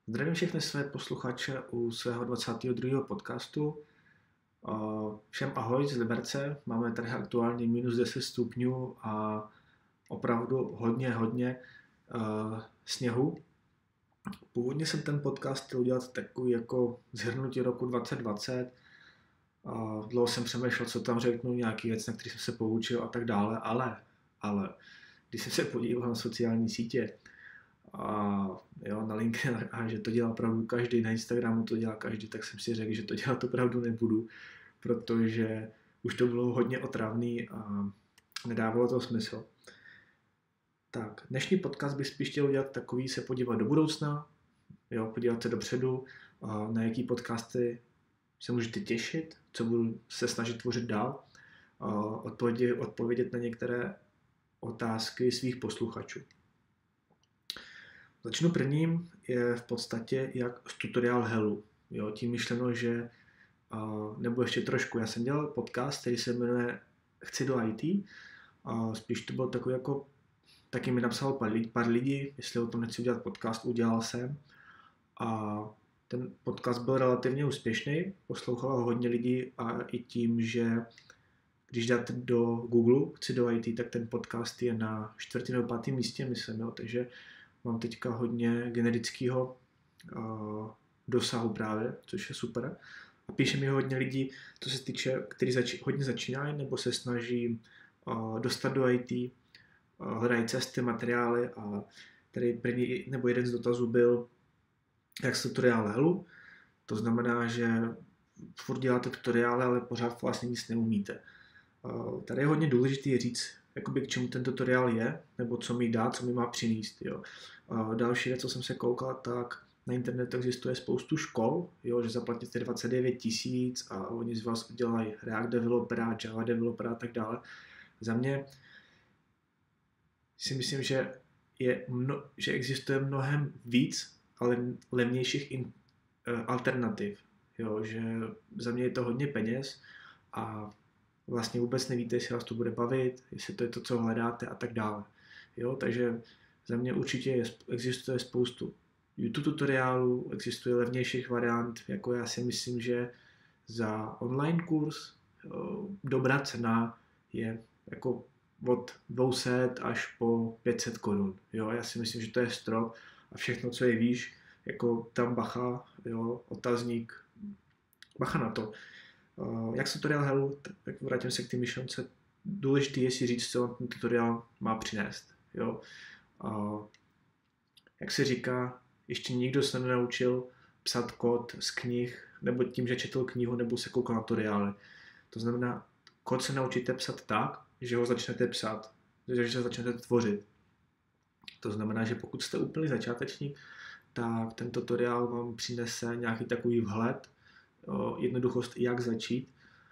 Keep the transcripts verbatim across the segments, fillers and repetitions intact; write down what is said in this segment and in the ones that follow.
Zdravím všechny své posluchače u svého dvacátého druhého podcastu. Všem ahoj z Liberce. Máme tady aktuálně minus deset stupňů a opravdu hodně, hodně uh, sněhu. Původně jsem ten podcast chtěl udělat takový jako shrnutí roku dvacet dvacet. Uh, dlouho jsem přemýšlel, co tam řeknu, nějaký věc, na který jsem se poučil a tak dále, ale, ale když jsem se podíval na sociální sítě, a jo, na LinkedIn, a že to dělá opravdu každý, na Instagramu to dělá každý, tak jsem si řekl, že to dělat opravdu nebudu, protože už to bylo hodně otravný a nedávalo to smysl. Tak, dnešní podcast bych spíš chtěl udělat takový, se podívat do budoucna, jo, podívat se dopředu, na jaký podcasty se můžete těšit, co budu se snažit tvořit dál, odpovědět, odpovědět na některé otázky svých posluchačů. Začnu prvním, je v podstatě jak z tutoriál hellu. Jo, tím myšleno, že uh, nebo ještě trošku, já jsem dělal podcast, který se jmenuje Chci do í té, a spíš to byl takový jako, taky mi napsal pár lidí, pár lidí, jestli o tom nechci udělat podcast, udělal jsem. A ten podcast byl relativně úspěšný, poslouchalo ho hodně lidí a i tím, že když dáte do Google Chci do í té, tak ten podcast je na čtvrtém nebo pátém místě, myslím, jo, takže mám teďka hodně generického uh, dosahu právě, což je super. A píše mi hodně lidí, co se týče, kteří zač- hodně začínají nebo se snaží uh, dostat do í té, uh, hledají cesty, materiály a tady první nebo jeden z dotazů byl, jak se tutoriál hellu. To znamená, že furt děláte tutoriály, ale pořád vlastně nic neumíte. Uh, tady je hodně důležité říct, jakoby k čemu ten tutoriál je, nebo co mi dá, co mi má přinést. Jo. A další věc, co jsem se koukal, tak na internetu existuje spoustu škol, jo, že zaplatíte dvacet devět tisíc a oni z vás udělají React developera, Java developera a tak dále. Za mě si myslím, že, je mno, že existuje mnohem víc ale levnějších in, uh, alternativ. Jo, že za mě je to hodně peněz a vlastně vůbec nevíte, jestli vás to bude bavit, jestli to je to, co hledáte a tak dále. Jo, takže za mě určitě je, existuje spoustu YouTube tutoriálů, existuje levnějších variant, jako já si myslím, že za online kurz dobrá cena je jako od dvě stě až po pět set korun. Jo, já si myslím, že to je strop a všechno, co je výš, jako tam bacha, jo, otazník, bacha na to. Uh, jak se tutoriál hellu, tak vrátím se k té myšlence. Důležité je si říct, co vám ten tutoriál má přinést. Jo? Uh, jak se říká, ještě nikdo se nenaučil psát kód z knih, nebo tím, že četl knihu, nebo se koukal na tutoriály. To znamená, kód se naučíte psat tak, že ho začnete psát, že ho začnete tvořit. To znamená, že pokud jste úplný začátečník, tak ten tutoriál vám přinese nějaký takový vhled, jednoduchost, jak začít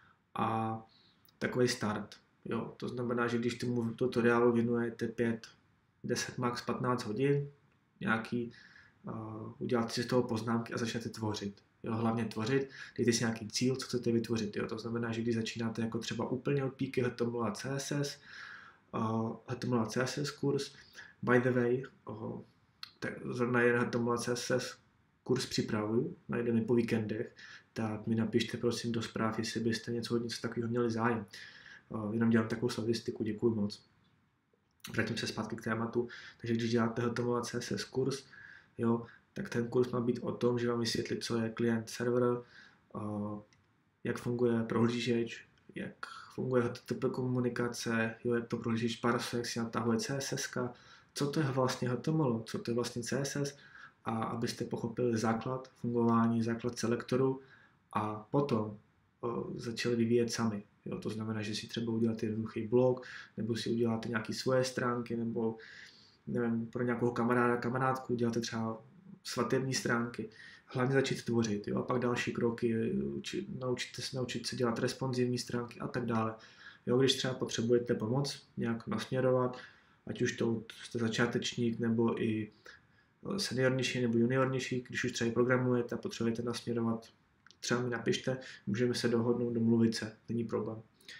a takový start. Jo. To znamená, že když tomu tutoriálu věnujete pět, deset, max patnáct hodin, nějaký, uh, uděláte si z toho poznámky a začnete tvořit. Jo. Hlavně tvořit, dejte si nějaký cíl, co chcete vytvořit. Jo. To znamená, že když začínáte jako třeba úplně od píky H T M L a C S S, uh, H T M L a C S S kurz, by the way, uh, tak zrovna jen H T M L a C S S kurz připravuju, najdeme po víkendech, tak mi napište prosím do zpráv, jestli byste něco, něco takového měli zájem. Uh, jenom dělám takovou statistiku, děkuji moc. Vrátím se zpátky k tématu. Takže když děláte H T M L a C S S kurz, jo, tak ten kurz má být o tom, že vám vysvětlí, co je klient server, uh, jak funguje prohlížeč, jak funguje H T T P komunikace, jo, jak to prohlížeč parse, jak si natahuje C S S, co to je vlastně H T M L, co to je vlastně C S S, a abyste pochopili základ fungování, základ selektoru a potom o, začali vyvíjet sami. Jo, to znamená, že si třeba uděláte jednoduchý blog, nebo si uděláte nějaké svoje stránky, nebo nevím, pro nějakou kamaráda, kamarádku uděláte třeba svatební stránky. Hlavně začít tvořit, jo, a pak další kroky, uči, naučit, se, naučit se dělat responsivní stránky a tak dále. Jo, když třeba potřebujete pomoc nějak nasměrovat, ať už to jste začátečník, nebo i seniornější nebo juniornější, když už třeba programujete a potřebujete nasměrovat, třeba mi napište, můžeme se dohodnout, domluvit se, není problém.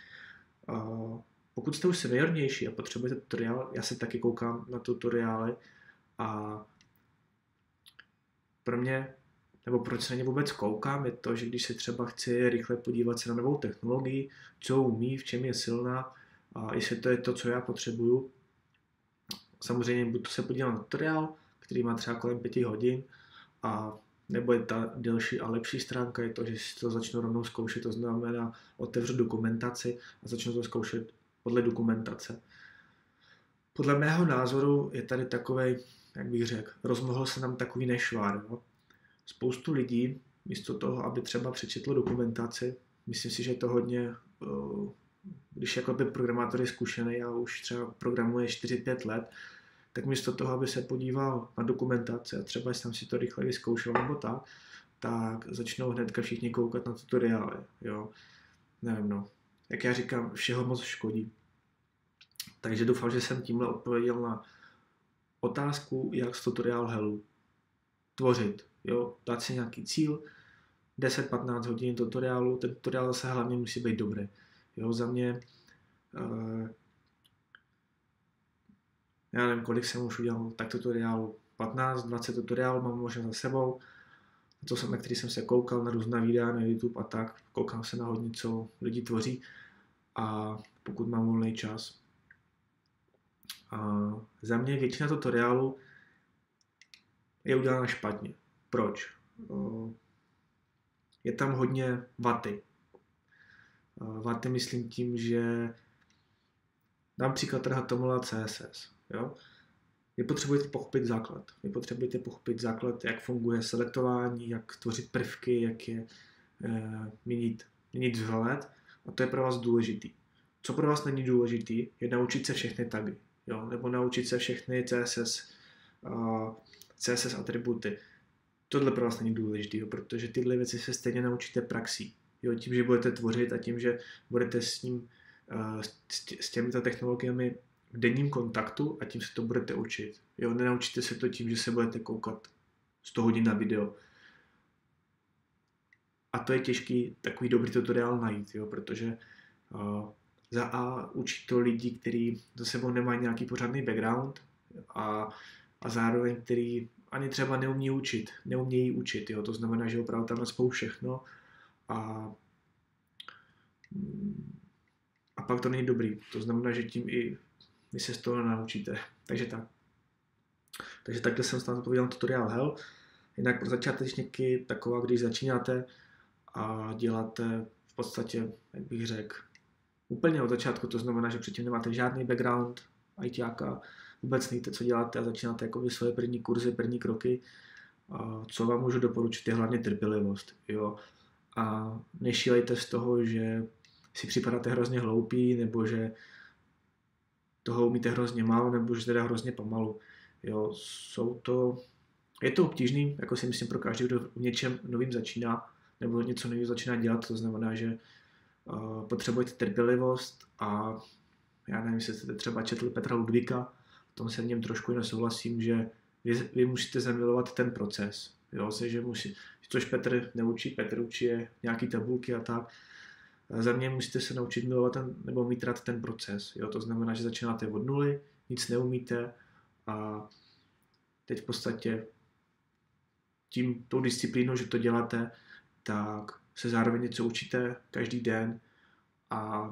Uh, pokud jste už seniornější a potřebujete tutoriál, já se taky koukám na tutoriály a pro mě, nebo proč se na ně vůbec koukám, je to, že když se třeba chci rychle podívat se na novou technologii, co umí, v čem je silná, a jestli to je to, co já potřebuju. Samozřejmě budu se podívat na tutoriál, který má třeba kolem pěti hodin, a nebo je ta delší a lepší stránka je to, že si to začnu rovnou zkoušet, to znamená otevřu dokumentaci a začnu to zkoušet podle dokumentace. Podle mého názoru je tady takovej, jak bych řekl, rozmohl se nám takový nešvár. Jo? Spoustu lidí, místo toho, aby třeba přečetlo dokumentaci, myslím si, že je to hodně, když jako by programátor je zkušený a už třeba programuje čtyři pět let, tak místo toho, aby se podíval na dokumentaci a třeba jsem si to rychle vyzkoušel nebo tak, tak začnou hnedka všichni koukat na tutoriály. Jo? Nevím, no. Jak já říkám, všeho moc škodí. Takže doufám, že jsem tímhle odpověděl na otázku, jak z tutoriál Hellu tvořit. Jo? Dát si nějaký cíl, deset patnáct hodin tutoriálu, ten tutoriál zase hlavně musí být dobrý. Jo? Za mě, uh, já nevím, kolik jsem už udělal tak tutoriálu, patnáct dvacet tutoriálů mám možná za sebou, to jsem, na který jsem se koukal na různá videa na YouTube a tak, koukám se na hodně, co lidi tvoří, a pokud mám volný čas. A za mě většina tutoriálu je udělána špatně. Proč? Je tam hodně vaty. Vaty myslím tím, že dám příklad H T M L a C S S. Jo? Vy potřebujete pochopit základ. Vy potřebujete pochopit základ, jak funguje selektování, jak tvořit prvky, jak je e, měnit, měnit vzhled, a to je pro vás důležitý. Co pro vás není důležitý, je naučit se všechny tagy, jo? Nebo naučit se všechny C S S, uh, C S S atributy. Tohle pro vás není důležitý, jo? Protože tyhle věci se stejně naučíte praxí. Jo? Tím, že budete tvořit a tím, že budete s ním, uh, s, tě, s těmito technologiemi v denním kontaktu, a tím se to budete učit. Jo? Nenaučíte se to tím, že se budete koukat sto hodin na video. A to je těžký takový dobrý tutoriál najít, jo? Protože uh, za A učí to lidi, kteří za sebou nemají nějaký pořádný background, a, a zároveň který ani třeba neumí učit, neumějí učit, jo? To znamená, že opravdu tam naspou všechno a, a pak to není dobrý. To znamená, že tím i vy se z toho naučíte. Takže tak. Takže takhle jsem snad odpověděl na tutoriál Hell. Jinak pro začátečníky taková, když začínáte a děláte v podstatě, jak bych řekl, úplně od začátku, to znamená, že předtím nemáte žádný background ajťáka, vůbec nevíte, co děláte a začínáte jako svoje první kurzy, první kroky. A co vám můžu doporučit, je hlavně trpělivost. Jo? A nešílejte z toho, že si připadáte hrozně hloupí, nebo že toho umíte hrozně málo, nebo že teda hrozně pomalu. Jo? Jsou to, je to obtížný, jako si myslím, pro každý, kdo v něčem novým začíná, nebo něco nového začíná dělat, to znamená, že Uh, potřebujete trpělivost a já nevím, jestli jste třeba četl Petra Ludvíka, v tom se v něm trošku nesouhlasím, že vy, vy musíte zamilovat ten proces, jo, že musí, což Petr neučí, Petr učí je nějaký tabulky a tak. A za mě musíte se naučit milovat ten, nebo mít rád ten proces, jo, to znamená, že začínáte od nuly, nic neumíte a teď v podstatě tím, tou disciplínou, že to děláte, tak se zároveň něco učíte každý den a,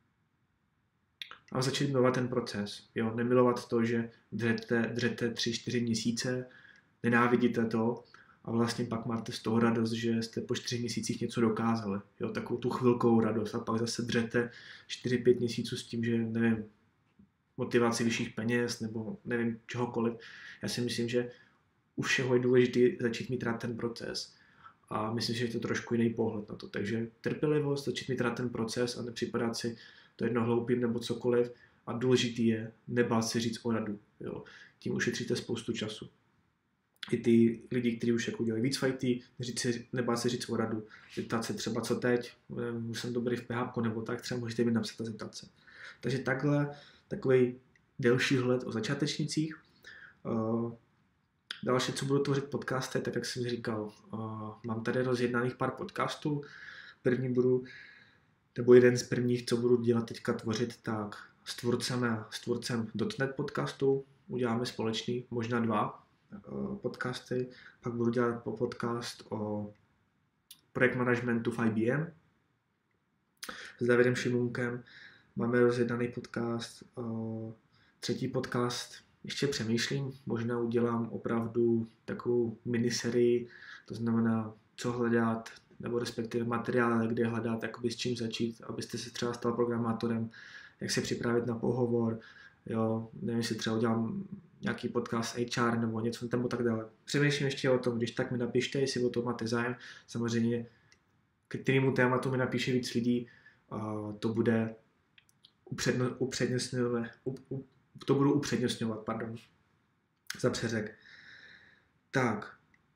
a začít milovat ten proces. Jo? Nemilovat to, že dřete, dřete tři čtyři měsíce, nenávidíte to a vlastně pak máte z toho radost, že jste po čtyřech měsících něco dokázali. Jo? Takovou tu chvilkovou radost a pak zase dřete čtyři pět měsíců s tím, že nevím, motivaci vyšších peněz nebo nevím čehokoliv. Já si myslím, že u všeho je důležité začít mít rád ten proces. A myslím si, že je to trošku jiný pohled na to. Takže trpělivost, začít mít rád ten proces a nepřipadat si to jedno hloupým nebo cokoliv. A důležitý je nebát si říct o radu. Jo. Tím ušetříte spoustu času. I ty lidi, kteří už jako dělají víc fajty, nebát si říct o radu. Zeptat se třeba co teď, už jsem dobrý v P H P nebo tak, třeba můžete mi napsat a zeptat se. Takže takhle, takový delší hled o začátečnicích. Uh, Další, co budu tvořit podcasty, tak jak jsem říkal, uh, mám tady rozjednaných pár podcastů. První budu, nebo jeden z prvních, co budu dělat teďka tvořit, tak s tvůrcem, s tvůrcem .dot net podcastu uděláme společný, možná dva. podcasty, pak budu dělat podcast o projekt managementu v I B M s Davidem Šimunkem, máme rozjednaný podcast, třetí podcast, ještě přemýšlím, možná udělám opravdu takovou miniserii, to znamená, co hledat, nebo respektive materiály, kde hledat, jakoby s čím začít, abyste se třeba stal programátorem, jak se připravit na pohovor, jo, nevím, jestli třeba udělám nějaký podcast H R nebo něco nebo tak dále. Přemýšlím ještě o tom, když tak mi napište, jestli o to máte zájem, samozřejmě k kterému tématu mi napíše víc lidí, uh, to bude upředno, upřednostňovat, up, up, to budu upřednostňovat, pardon, za přeřek. Tak,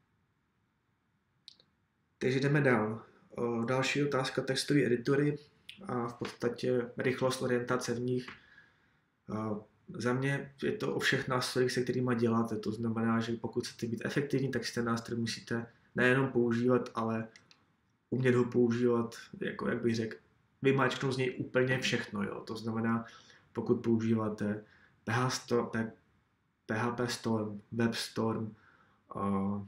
takže jdeme dál. Uh, další otázka, textové editory a v podstatě rychlost orientace v nich. Uh, za mě je to o všech nástrojích, se kterými děláte, to znamená, že pokud chcete být efektivní, tak si ten nástroj musíte nejenom používat, ale umět ho používat, jako jak bych řekl, vymáčknout z něj úplně všechno, jo. To znamená, pokud používáte P H P Storm, WebStorm, uh,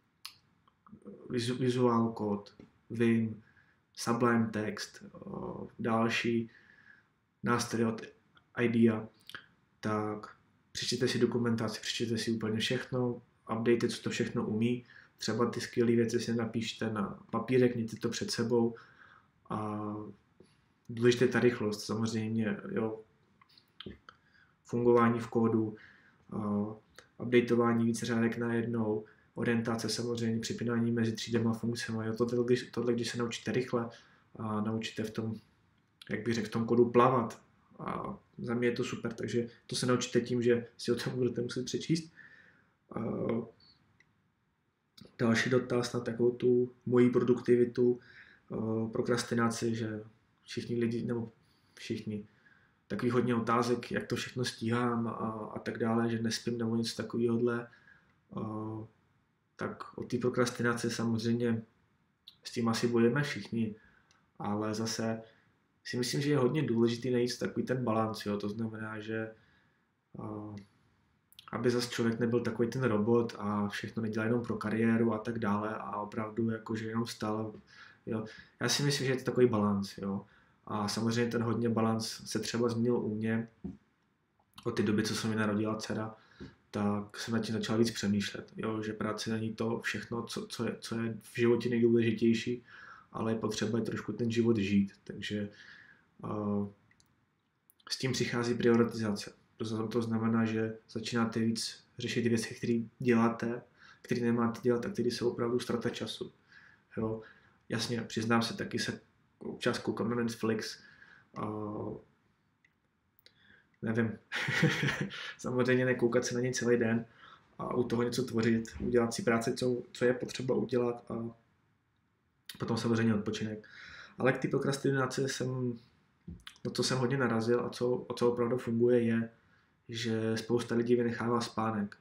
Visual Code, Vim, Sublime Text, uh, další nástroje od IDEA, tak přečtěte si dokumentaci, přečtěte si úplně všechno, update, co to všechno umí, třeba ty skvělé věci si napíšte na papírek, mějte to před sebou a důležité ta rychlost, samozřejmě, jo, fungování v kódu, uh, updateování více řádek najednou, orientace samozřejmě, připínání mezi třídama a funkcemi, jo, tohle, když, tohle, když se naučíte rychle a naučíte v tom, jak bych řekl, v tom kódu plavat, a za mě je to super, takže to se naučíte tím, že si o tom budete muset přečíst. Uh, další dotaz na takovou tu moji produktivitu, uh, prokrastinaci, že všichni lidi, nebo všichni, takový hodně otázek, jak to všechno stíhám a, a tak dále, že nespím nebo něco takového. Uh, tak o té prokrastinaci samozřejmě s tím asi budeme všichni, ale zase si myslím, že je hodně důležitý najít takový ten balans, jo, to znamená, že uh, aby zase člověk nebyl takový ten robot a všechno nedělá jenom pro kariéru a tak dále a opravdu jakože jenom vstal, jo. Já si myslím, že je to takový balans, jo. A samozřejmě ten hodně balans se třeba změnil u mě od té doby, co se mi narodila dcera, tak jsem na tím začal víc přemýšlet, jo, že práce není to všechno, co, co, je, co je v životě nejdůležitější, ale je potřeba je trošku ten život žít, takže uh, s tím přichází prioritizace. To, to znamená, že začínáte víc řešit věci, které děláte, které nemáte dělat a které jsou opravdu ztráta času. Jo. Jasně, přiznám se, taky se občas koukám na Netflix, uh, nevím, samozřejmě nekoukat se na něj celý den a u toho něco tvořit, udělat si práci, co, co je potřeba udělat a potom samozřejmě odpočinek. Ale k té prokrastinaci jsem, no co jsem hodně narazil a co, o co opravdu funguje je, že spousta lidí vynechává spánek.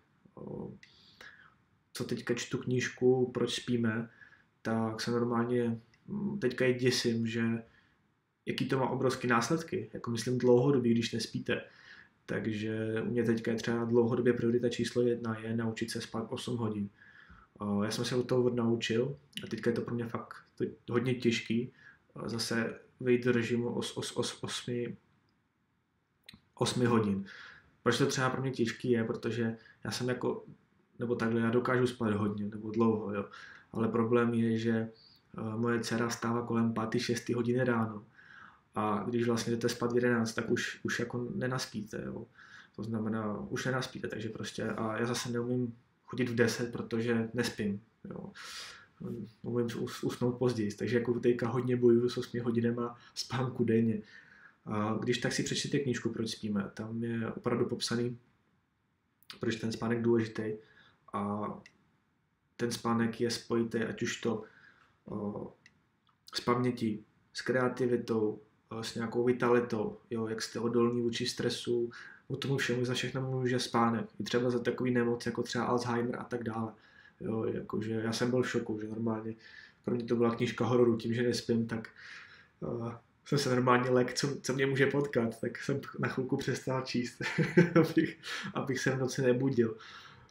Co teďka čtu knížku Proč spíme, tak se normálně teďka i děsím, že jaký to má obrovské následky, jako myslím dlouhodobě, když nespíte. Takže u mě teďka je třeba dlouhodobě priorita číslo jedna je naučit se spát osm hodin. Já jsem se od toho naučil a teďka je to pro mě fakt hodně těžký zase vejít do režimu os, os, os, osmi, osmi hodin. Proč to třeba pro mě těžký je, protože já jsem jako, nebo takhle, já dokážu spát hodně, nebo dlouho, jo. Ale problém je, že moje dcera vstává kolem páté, šesté hodiny ráno. A když vlastně jdete spát v jedenáct, tak už, už jako nenaspíte, jo. To znamená, už nenaspíte, takže prostě, a já zase neumím chodit v deset, protože nespím, jo. Umím usnout později, takže jako teďka hodně bojuju s osmi hodinama spánku denně. A když tak si přečtěte knížku Proč spíme, tam je opravdu popsaný, proč ten spánek důležitý a ten spánek je spojitý, ať už to o, s pamětí, s kreativitou, o, s nějakou vitalitou, jo, jak jste odolní vůči stresu, o tomu všemu za všechno může spánek. I třeba za takový nemoc, jako třeba Alzheimer a tak dále. Jo, jakože já jsem byl v šoku, že normálně, pro mě to byla knížka hororu, tím, že nespím, tak uh, jsem se normálně lek, co, co mě může potkat, tak jsem na chvilku přestal číst, abych, abych se v noci nebudil.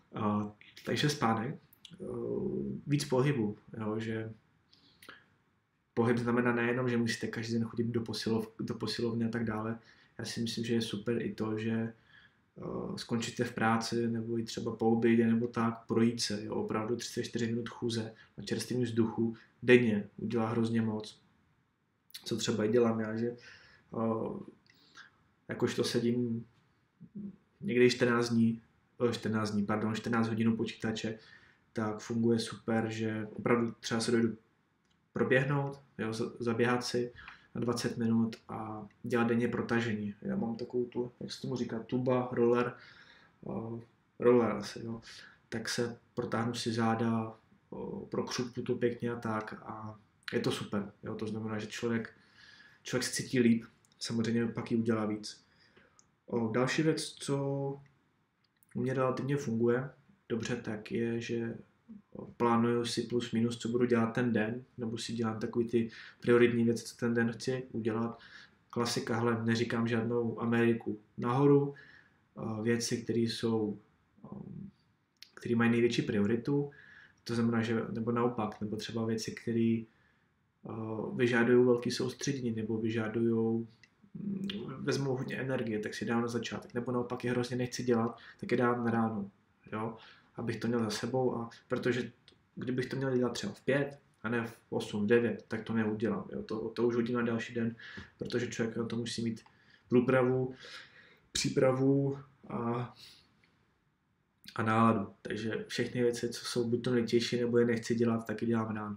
Uh, takže spánek, uh, víc pohybu, jo, že pohyb znamená nejenom, že musíte každý den chodit do, posilov, do posilovny a tak dále. Já si myslím, že je super i to, že uh, skončíte v práci nebo i třeba po obědě nebo tak, projít se, jo, opravdu třicet čtyři minut chůze na čerstvém vzduchu denně udělá hrozně moc. Co třeba i dělám já, že uh, jakožto sedím někdy čtrnáct dní, čtrnáct dní, pardon, čtrnáct hodin počítače, tak funguje super, že opravdu třeba se dojdu proběhnout, jo, zaběhat si na dvacet minut a dělat denně protažení. Já mám takovou tu, jak se tomu říká, tuba, roller, uh, roller asi, jo. Tak se protáhnu si záda, uh, prokřupu to pěkně a tak a je to super, jo. To znamená, že člověk, člověk se cítí líp, samozřejmě pak ji udělá víc. Uh, další věc, co u mě relativně funguje dobře, tak je, že plánuju si plus minus, co budu dělat ten den, nebo si dělám takový ty prioritní věci, co ten den chci udělat. Klasika, hele, neříkám žádnou Ameriku nahoru, věci, které jsou, které mají největší prioritu, to znamená, že, nebo naopak, nebo třeba věci, které vyžadují velký soustředění, nebo vyžadují, vezmou hodně energie, tak si dám na začátek, nebo naopak je hrozně nechci dělat, tak je dám na ráno, jo, abych to měl za sebou, a protože kdybych to měl dělat třeba v pět a ne v osm, v devět, tak to neudělám, jo, to, to už hodím na další den, protože člověk na to musí mít průpravu, přípravu a, a náladu, takže všechny věci, co jsou buď to nejtěžší, nebo je nechci dělat, tak je dělám ráno.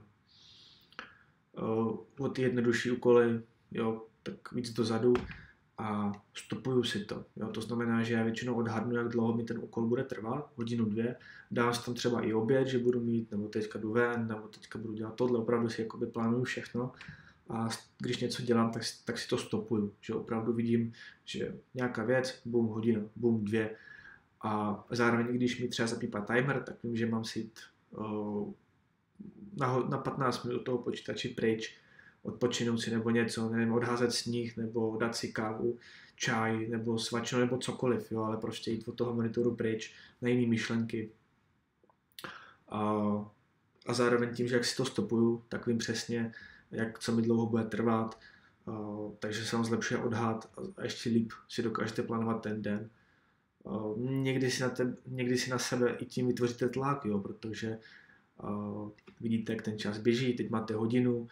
O ty jednodušší úkoly, jo, tak víc dozadu a stopuju si to. Jo. To znamená, že já většinou odhadnu, jak dlouho mi ten úkol bude trvat, hodinu, dvě. Dám si tam třeba i oběd, že budu mít, nebo teďka jdu ven, nebo teďka budu dělat tohle, opravdu si jakoby plánuju všechno. A když něco dělám, tak, tak si to stopuju. Že opravdu vidím, že nějaká věc, bum, hodina, bum, dvě. A zároveň, když mi třeba zapípá timer, tak vím, že mám si jít uh, na, na patnáct minut od toho počítači pryč, odpočinout si nebo něco, nevím, odházet sníh, nebo dát si kávu, čaj, nebo svačinu, nebo cokoliv, jo, ale prostě jít od toho monitoru pryč na jiné myšlenky. A, a zároveň tím, že jak si to stopuju, tak vím přesně, jak co mi dlouho bude trvat, a, takže se vám zlepšuje odhad a ještě líp si dokážete plánovat ten den. A, někdy, si na te, někdy si na sebe i tím vytvoříte tlak, jo, protože a, vidíte, jak ten čas běží, teď máte hodinu.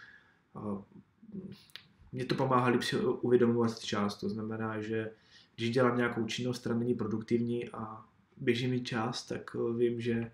Mně to pomáhá líp si uvědomovat čas, to znamená, že když dělám nějakou činnost, která není produktivní a běží mi čas, tak vím, že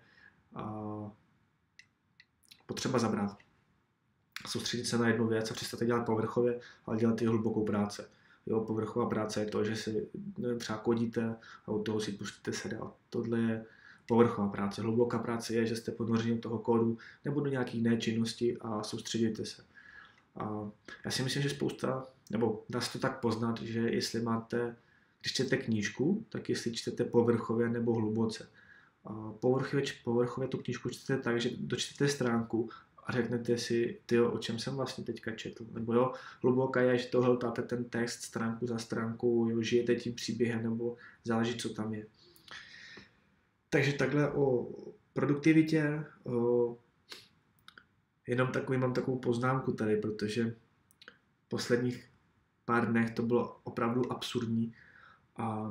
potřeba zabrat. Soustředit se na jednu věc a přestat dělat povrchově, ale dělat i hlubokou práce. Jo, povrchová práce je to, že si nevím, třeba kodíte a od toho si pustíte se dál. Tohle je povrchová práce. Hluboká práce je, že jste ponořeni do toho kódu nebo do nějaké jiné činnosti a soustředíte se. A já si myslím, že spousta, nebo dá se to tak poznat, že jestli máte, když čtete knížku, tak jestli čtete povrchově nebo hluboce. A povrchově, povrchově tu knížku čtete tak, že dočtete stránku a řeknete si, tyjo, o čem jsem vlastně teďka četl. Nebo jo, hluboká je, že to hltáte ten text stránku za stránkou, jo, žijete tím příběhem, nebo záleží, co tam je. Takže takhle o produktivitě, o jenom takový, mám takovou poznámku tady, protože v posledních pár dnech to bylo opravdu absurdní a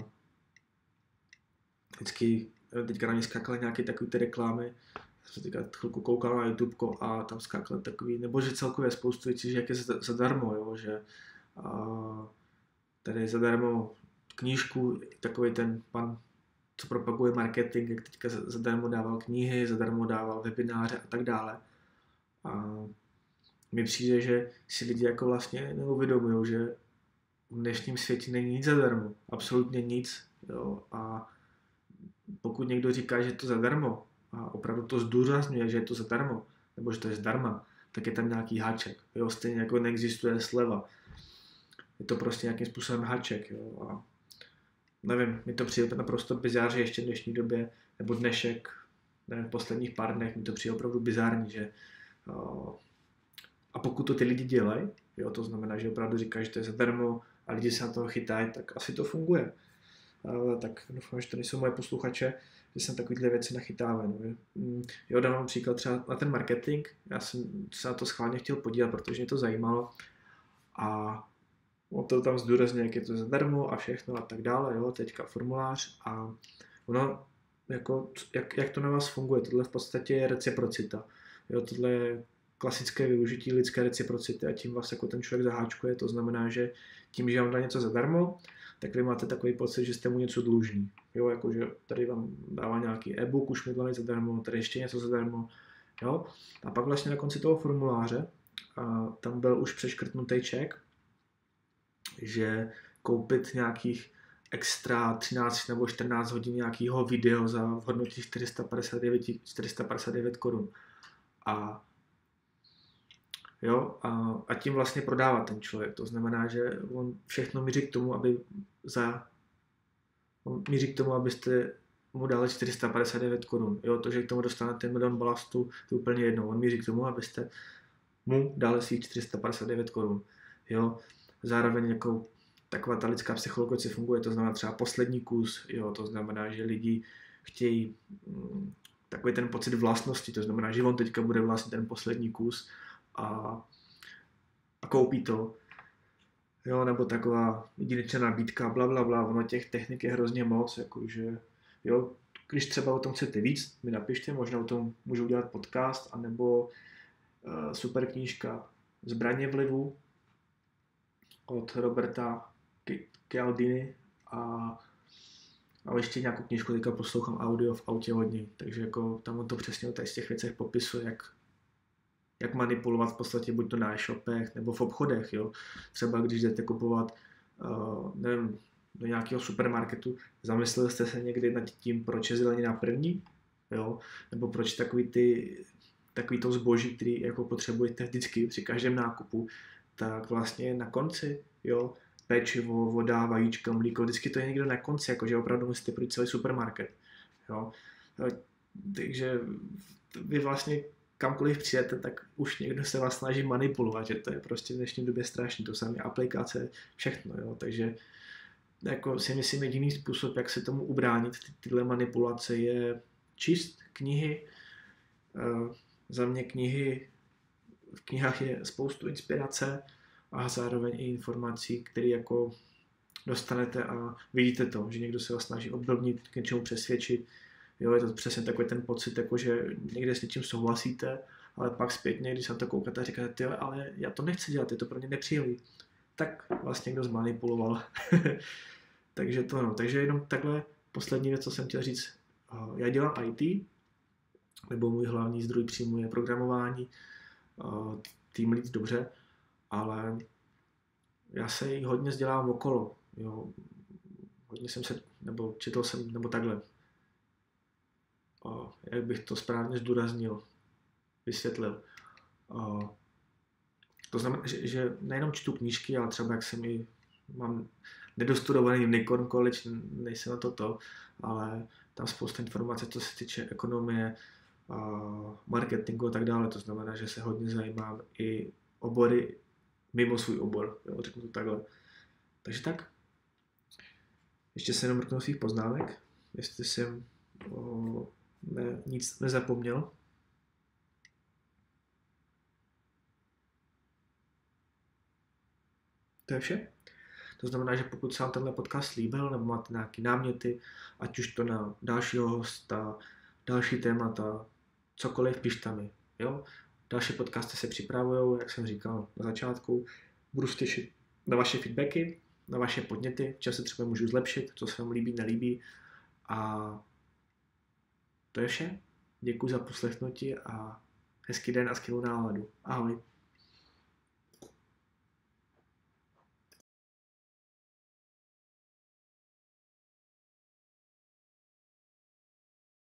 vždycky, teďka na mě skákaly nějaké takové ty reklamy, jsem teďka chvilku koukal na YouTube a tam skákaly takový, nebo že celkově spoustu věcí, že jak je zadarmo, jo, že a, tady je zadarmo knížku, takový ten pan, co propaguje marketing, jak teďka zadarmo dával knihy, zadarmo dával webináře a tak dále. A mi přijde, že si lidi jako vlastně neuvědomují, že v dnešním světě není nic zadarmo. Absolutně nic. Jo. A pokud někdo říká, že je to zadarmo a opravdu to zdůrazňuje, že je to zadarmo, nebo že to je zdarma, tak je tam nějaký háček. Jo. Stejně jako neexistuje sleva. Je to prostě nějakým způsobem háček. Jo. A nevím, mi to přijde naprosto bizár, ještě v dnešní době, nebo dnešek, nevím, v posledních pár dnech mi to přijde opravdu bizární, že a pokud to ty lidi dělají, jo, to znamená, že opravdu říkají, že to je zadarmo a lidi se na toho chytají, tak asi to funguje. Ale tak doufám, že to nejsou moje posluchače, že jsem takovýhle věci nachytávaný. No. Jo, dávám příklad třeba na ten marketing, já jsem se na to schválně chtěl podívat, protože mě to zajímalo a on to tam zdůrazně, jak je to zadarmo a všechno a tak dále, jo, teďka formulář a ono, jako, jak, jak to na vás funguje, tohle v podstatě je reciprocita, jo, tohle je klasické využití lidské reciprocity a tím vás jako ten člověk zaháčkuje, to znamená, že tím, že vám dá něco zadarmo, tak vy máte takový pocit, že jste mu něco dlužní, jo, jakože tady vám dává nějaký e-book už mi zadarmo, tady ještě něco zadarmo, jo, a pak vlastně na konci toho formuláře a tam byl už přeškrtnutý ček, že koupit nějakých extra třináct nebo čtrnáct hodin nějakého video za v hodnotě čtyři sta padesát devět korun. A jo, a, a tím vlastně prodává ten člověk. To znamená, že on všechno míří k tomu, aby za on míří k tomu, abyste mu dali čtyři sta padesát devět korun. Jo, to, že k tomu dostanete milion balastu, to je úplně jedno. On míří k tomu, abyste mu dali svých čtyři sta padesát devět korun. Jo, zároveň jako taková ta lidská psychologie funguje, to znamená třeba poslední kus, jo, to znamená, že lidi chtějí mm, takový ten pocit vlastnosti, to znamená, že on teďka bude vlastně ten poslední kus a, a koupí to, jo, nebo taková jedinečná nabídka, bla, bla, bla, ono těch technik je hrozně moc, jakože, jo, když třeba o tom chcete víc, mi napište, možná o tom můžu udělat podcast, anebo uh, super knížka Zbraně vlivu od Roberta Cialdini a, a ještě nějakou knížku teďka poslouchám audio v autě hodně, takže jako tam on to přesně tady z těch věcech popisuje, jak, jak manipulovat v podstatě buď to na e-shopech nebo v obchodech, jo. Třeba když jdete kupovat, uh, nevím, do nějakého supermarketu, zamysleli jste se někdy nad tím, proč je zelenina první, jo, nebo proč takový ty, takový to zboží, který jako potřebujete vždycky při každém nákupu, tak vlastně na konci, jo, pečivo, voda, vajíčka, mlíko, vždycky to je někdo na konci, jakože opravdu musíte projít celý supermarket, jo. Takže vy vlastně kamkoliv přijete, tak už někdo se vás snaží manipulovat, že to je prostě v dnešní době strašný, to samé aplikace, všechno, jo, takže jako si myslím, jediný způsob, jak se tomu ubránit, ty, tyhle manipulace, je číst knihy, uh, za mě knihy, v knihách je spoustu inspirace a zároveň i informací, které jako dostanete a vidíte to, že někdo se vás snaží obdobnit, k něčemu přesvědčit. Jo, je to přesně takový ten pocit, jako že někde s něčím souhlasíte, ale pak zpětně, když se na to koukáte a říkáte, jo, ale já to nechci dělat, je to pro mě nepříjemný, tak vlastně někdo zmanipuloval. Takže to no, takže jenom takhle poslední věc, co jsem chtěl říct, já dělám í té, nebo můj hlavní zdroj příjmu je programování, tým líc dobře, ale já se jí hodně vzdělávám okolo, jo. Hodně jsem se, nebo četl jsem, nebo takhle, o, jak bych to správně zdůraznil, vysvětlil. O, to znamená, že, že nejenom čtu knížky, ale třeba jak jsem i, mám nedostudovaný Nikon College, nejsem na to to, ale tam spousta informací, co se týče ekonomie, marketingu a tak dále, to znamená, že se hodně zajímám i obory mimo svůj obor, jo, řeknu to takhle. Takže tak. Ještě se jenom mrknu svých poznámek, jestli jsem o, ne, nic nezapomněl. To je vše. To znamená, že pokud se vám tenhle podcast líbil, nebo máte nějaké náměty, ať už to na dalšího hosta, další témata, cokoliv, pište mi, jo. Další podcasty se připravují, jak jsem říkal na začátku. Budu se těšit na vaše feedbacky, na vaše podněty, čas se třeba můžu zlepšit, co se vám líbí, nelíbí. A to je vše. Děkuji za poslechnutí a hezký den a skvělou náladu. Ahoj.